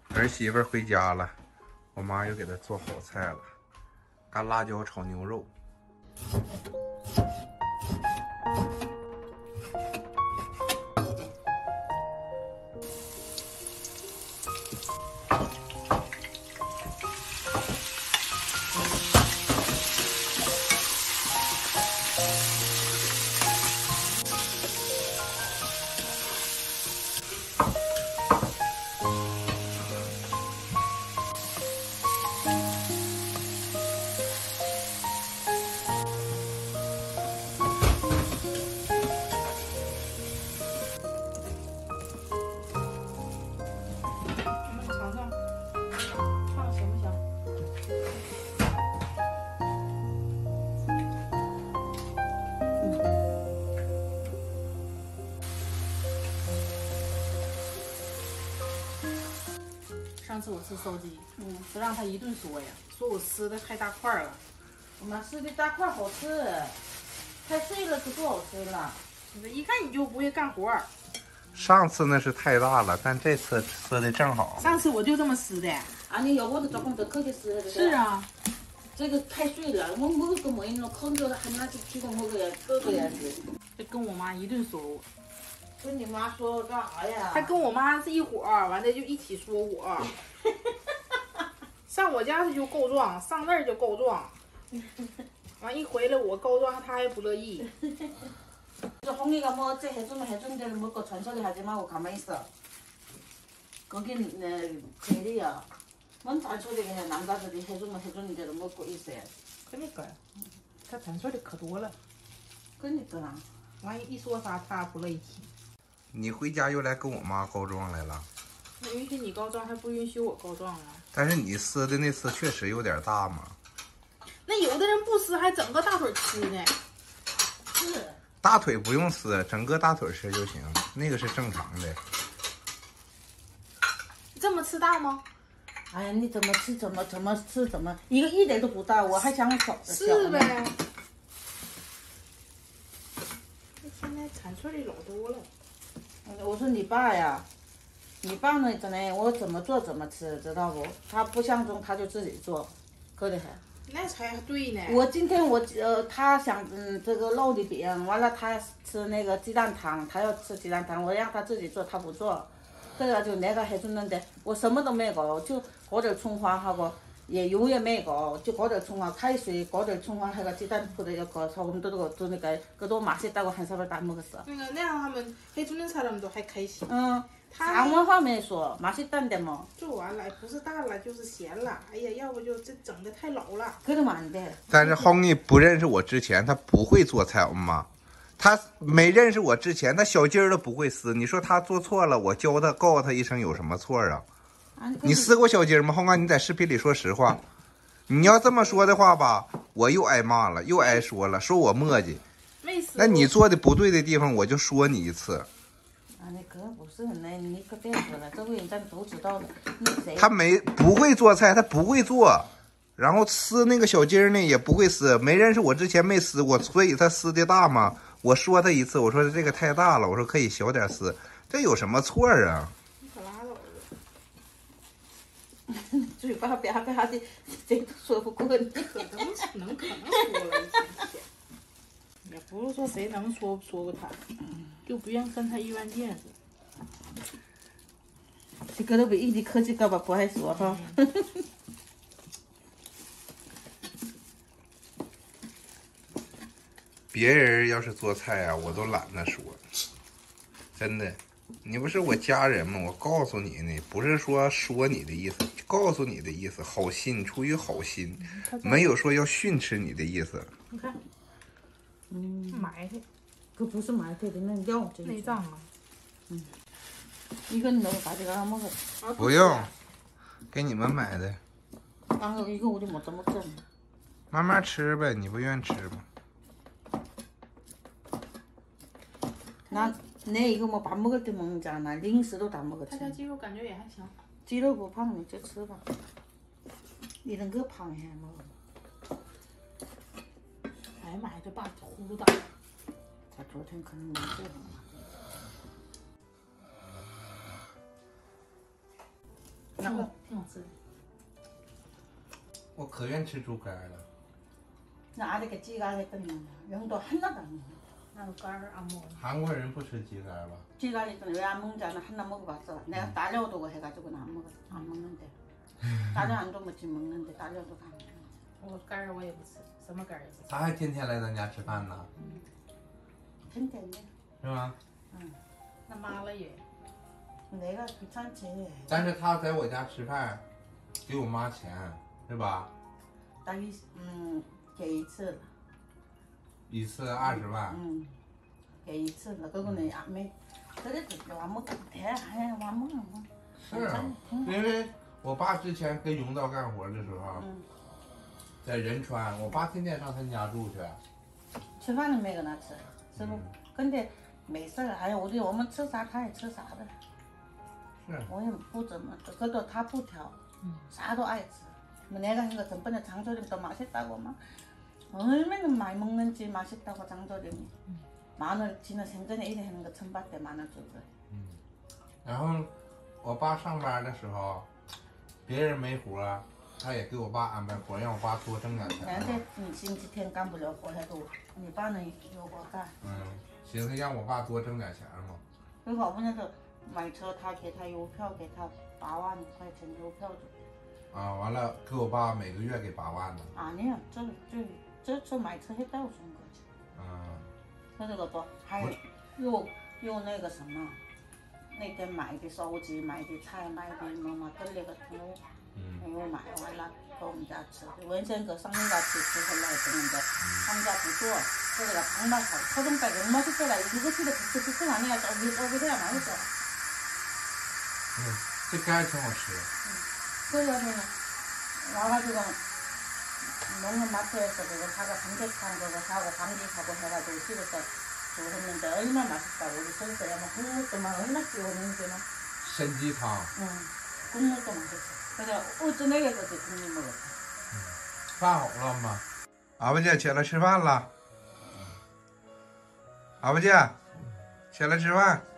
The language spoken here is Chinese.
儿媳妇回家了，我妈又给她做好菜了，干辣椒炒牛肉。 上次我吃烧鸡，不让他一顿说呀，说我撕的太大块了。 我妈撕的大块好吃，太碎了就不好吃了。 一看你就不会干活。 上次那是太大了，但这次撕的正好。 上次我就这么撕的。 啊，你要我的조금 더 크게撕的。 是啊， 这个太碎了，我먹을 거 뭐 있노? 큰 거 하나씩 쥐고 먹어야 끓여야지。 这跟我妈一顿说我。 跟你妈说干啥呀？ 还跟我妈是一伙儿，完了就一起说我。上我家就告状，上那儿就告状。完一回来我告状，他还不乐意。 홍이가 뭐 어째 해주면 해준 대로 먹고 잔소리 하지 말고 가만히 있어. 거긴 제일이야. 뭔 잔소리 해. 남자들이 해주면 해주는 대로 먹고 있어야. 그러니까요. 他잔소리可多了。 그러니까. 完一说啥他不乐意听。 你回家又来跟我妈告状来了？ 那允许你告状，还不允许我告状啊？ 但是你撕的那次确实有点大嘛。 那有的人不撕，还整个大腿吃呢。 是。 大腿不用撕，整个大腿吃就行，那个是正常的。 这么吃大吗？ 哎呀，你怎么吃怎么吃怎么，一个一点都不大，我还想少的。 是呗。现在产出的老多了。 我说你爸呀，你爸呢？真的，我怎么做怎么吃，知道不？他不相中他就自己做，可厉害。 那才对呢。 我今天他想这个肉的饼，完了他吃那个鸡蛋汤，他要吃鸡蛋汤，我让他自己做，他不做，그래가지고 내가 해주는데我什么都没搞，就搞点葱花하고也油也没搞，就搞点葱花，开水搞点葱花해가鸡蛋铺的그 소금 들어가 두니까 그도 맛있다고 한 사발 다 먹었어. 那样他们해주는 사람도还开心。 상원화면서 맛있단데 뭐. 做完了不是大了就是咸了，哎呀，要不就这整的太老了。 그러면 안 돼. 但是 Honey 不认识我之前，他不会做菜，我妈。他没认识我之前，他小鸡儿都不会撕。你说他做错了，我教他告诉他一声有什么错啊？你撕过小鸡儿吗？Honey，你在视频里说实话。你要这么说的话吧，我又挨骂了，又挨说了，说我磨叽。 没撕。 那你做的不对的地方，我就说你一次。 你可不是，你可别说了，这个人咱都知道的。 他不会做菜，他不会做，然后撕那个小鸡儿呢也不会撕，没认识我之前没撕过，所以他撕的大嘛。我说他一次，我说这个太大了，我说可以小点撕，这有什么错啊？ 你可拉倒吧。 嘴巴吧吧的，谁都说不过你。 可能说了一天。也不是说谁能说过他。 就不愿跟他一般见识。 这个都比一的科技高吧，不爱说哈。 别人要是做菜啊，我都懒得说，真的。你不是我家人吗？我告诉你呢，不是说你的意思，告诉你的意思，好心，出于好心，没有说要训斥你的意思。 你看，埋汰。 그 무슨 말이야? 면 内脏啊。 이건 너 가져가 먹어. 不用，给你们买的。 이거 우리 못 먹잖아. 慢慢吃呗，你不愿意吃吗？ 내 이거 뭐 밥 먹을 때 먹잖아. 링스도 다 먹었지. 他家鸡肉感觉也还行。 鸡肉不胖，你就吃吧。你能够胖些吗？ 哎呀妈呀，这爸呼噜大。 他昨天可能没睡好。 挺好吃的。 我可愿吃猪肝了。 나 아직까지 찌갈했더니 영도 하나도 안 먹어. 나도 깔을 안 먹어. 한국人不吃鸡肝吧？ 찌갈했더니 왜 안 먹잖아. 하나 먹어봤어. 내가 딸려두고 해가지고는 안 먹는데. 딸려 안 주면 지 먹는데 딸려두고 안 먹는데. 我肝儿我也不吃，什么肝儿也不吃。 他还天天来咱家吃饭呢， 괜찮네. 是吗？ 那妈了也。 내가 귀찮지. 但是他在我家吃饭，给我妈钱，是吧？ 给一次了。 一次20万。 给一次了，그거는 안没， 그래도 안 먹어도 돼. 아예 안 먹어. 是啊，因为我爸之前跟永道干活的时候，在仁川，我爸天天上他家住去。 吃饭都没跟他吃，是不？ 근데 没事，哎呀，我们吃啥他也吃啥的。 是。 我也不怎么，그래도 다不挑， 啥都爱吃。 내가 한 거 전번에 장조림도 맛있다고 막 얼마나 많이 먹는지 맛있다고 장조림이. 마늘 지는 생전에 이래 하는 거 처음 봤대 마늘 줄을. 然后我爸上班的时候，别人没活，他也给我爸安排活，让我爸多挣点钱。 나한테星期天 干不了活 해도 네爸는 요거 가. 寻思让我爸多挣点钱嘛。 그리고 아버님도买车他给他邮票给他8万块钱邮票줘. 啊，完了给我爸每个月给8万呢。 아니야, 저买车 했다고 준 거지. 그리고 또还有那个什么，那天买的手机、买的菜、买的嘛等那个东西，又买完了给我们家吃。원생 그 상민같이 주실라 했는데 상자 부조 그래가 정말 소금까지 너무 맛있더라. 이거 집에 부쩍부쩍 안 해야 쪼깃쪼깃해야 맛있어. 这肝挺好吃。 그러면 와가지고 농협 마트에서 그거 사고 삼계탕 그거 사고 감기 사고 해가지고 집에서 주고 했는데 얼마나 맛있다고 우리 선생님이 막 국물도 막 얼마나 끼워먹는데 막 参鸡汤。 국물도 맛있어. 그래서 어쩌내게까지 국물 먹었어. 饭好了吗？阿不姐起来吃饭了。阿不姐，起来吃饭。